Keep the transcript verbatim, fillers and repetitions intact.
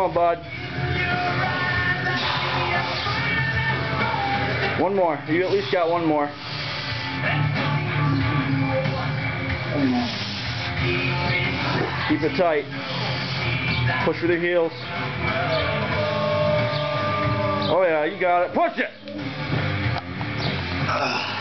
on, bud. One more. You at least got one more. Keep it tight. Push with your heels. Oh yeah, you got it. Push it!